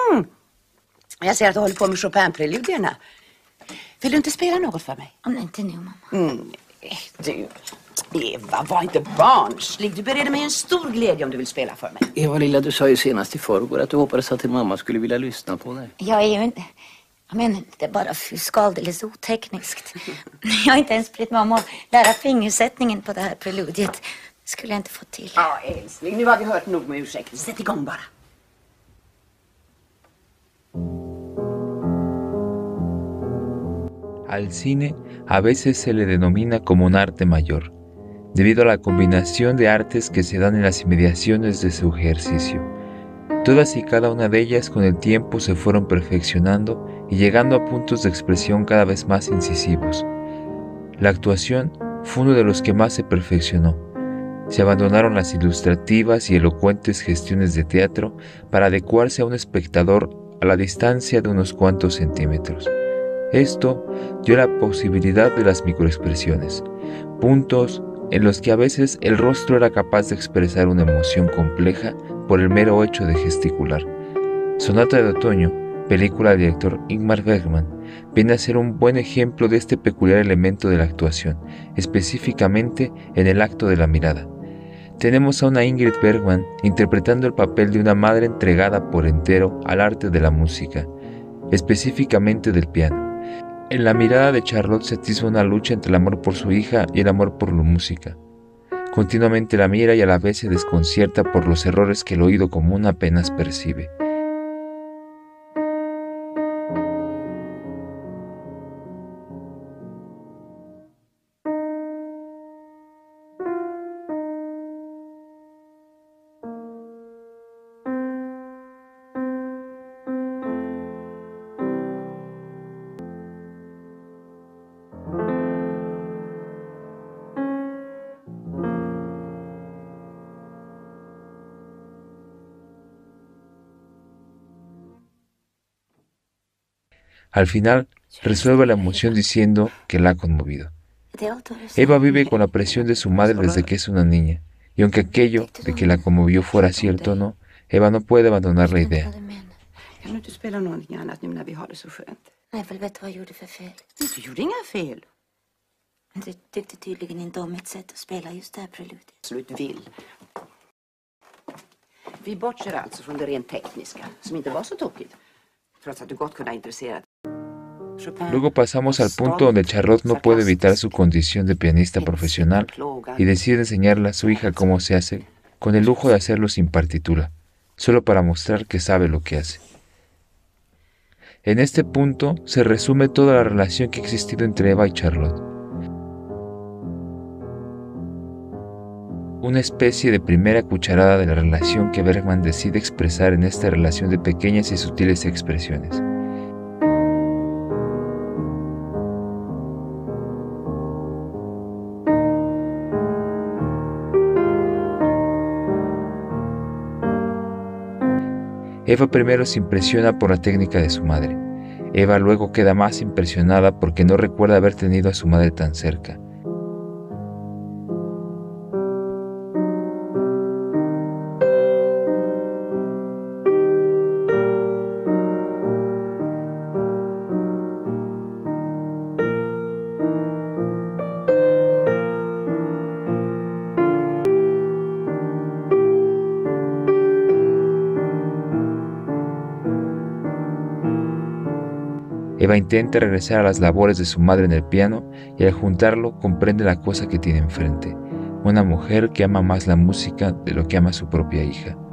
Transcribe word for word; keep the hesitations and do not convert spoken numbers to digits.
Mm. Jag ser att du håller på med Chopin-preludierna. Vill du inte spela något för mig? Om inte nu, mamma. Mm. Du, Eva, var inte barnslig. Du bereder mig en stor glädje om du vill spela för mig. Eva lilla, du sa ju senast i förrgår att du hoppades att din mamma skulle vilja lyssna på dig. Jag är ju inte... Jag menar inte bara fusk, alldeles otekniskt. Jag har inte ens blivit mamma att lära fingersättningen på det här preludiet. Det skulle jag inte få till. Ja, älskling, nu har vi hört nog med ursäkter. Sätt igång bara. Al cine a veces se le denomina como un arte mayor, debido a la combinación de artes que se dan en las inmediaciones de su ejercicio. Todas y cada una de ellas con el tiempo se fueron perfeccionando y llegando a puntos de expresión cada vez más incisivos. La actuación fue uno de los que más se perfeccionó. Se abandonaron las ilustrativas y elocuentes gestiones de teatro para adecuarse a un espectador a la distancia de unos cuantos centímetros. Esto dio la posibilidad de las microexpresiones, puntos en los que a veces el rostro era capaz de expresar una emoción compleja por el mero hecho de gesticular. Sonata de Otoño, película del director Ingmar Bergman, viene a ser un buen ejemplo de este peculiar elemento de la actuación, específicamente en el acto de la mirada. Tenemos a una Ingrid Bergman interpretando el papel de una madre entregada por entero al arte de la música, específicamente del piano. En la mirada de Charlotte se atisba una lucha entre el amor por su hija y el amor por la música. Continuamente la mira y a la vez se desconcierta por los errores que el oído común apenas percibe. Al final, resuelve la emoción diciendo que la ha conmovido. Eva vive con la presión de su madre desde que es una niña, y aunque aquello de que la conmovió fuera cierto o no, Eva no puede abandonar la idea. Kan du inte spela någonting annat nu när vi har det så skönt? Nej, väl vet du vad jag gjorde för fel? Du gjorde inga fel. Men du tyckte tydligen inte om mitt sätt att spela just det här preludiet. Slut vill. Vi bortser alltså från det rent tekniska, som inte var så tokigt. Trots att du gott kunde ha intresserat. Luego pasamos al punto donde Charlotte no puede evitar su condición de pianista profesional y decide enseñarle a su hija cómo se hace, con el lujo de hacerlo sin partitura, solo para mostrar que sabe lo que hace. En este punto se resume toda la relación que ha existido entre Eva y Charlotte. Una especie de primera cucharada de la relación que Bergman decide expresar en esta relación de pequeñas y sutiles expresiones. Eva primero se impresiona por la técnica de su madre. Eva luego queda más impresionada porque no recuerda haber tenido a su madre tan cerca. Eva intenta regresar a las labores de su madre en el piano y al juntarlo comprende la cosa que tiene enfrente, una mujer que ama más la música de lo que ama a su propia hija.